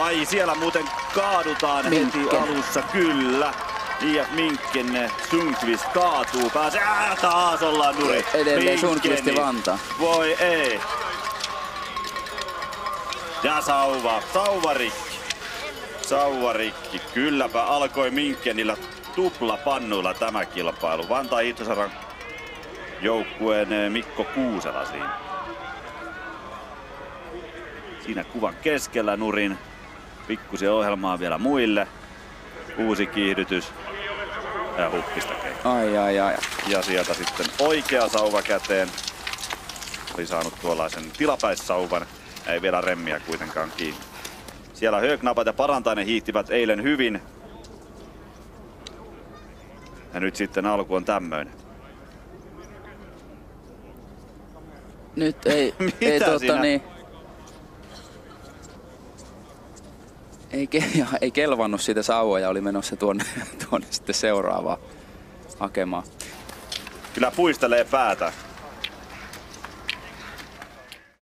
Ai siellä muuten kaadutaan heti alussa, kyllä. IF Minkken Sundqvist kaatuu, pääsee, taas ollaan nuri. Edelleen Sundqvist ja Vantaa. Voi ei. Ja sauva rikki. Kylläpä alkoi Minkkenillä tuplapannuilla tämä kilpailu. Vantaa Hiihtosaran joukkueen Mikko Kuusela siinä. Siinä kuvan keskellä nurin. Pikkusen ohjelmaa vielä muille. Uusi kiihdytys. Ja huppista keikki. Ai. Ja sieltä sitten oikea sauva käteen. Oli saanut tuollaisen tilapäissauvan. Ei vielä remmiä kuitenkaan kiinni. Siellä Högnapat ja Parantainen hiihtivät eilen hyvin. Ja nyt sitten alku on tämmöinen. Nyt ei ei kelvannut siitä sauva ja oli menossa tuonne sitten seuraavaa hakemaan. Kyllä puistelee päätä.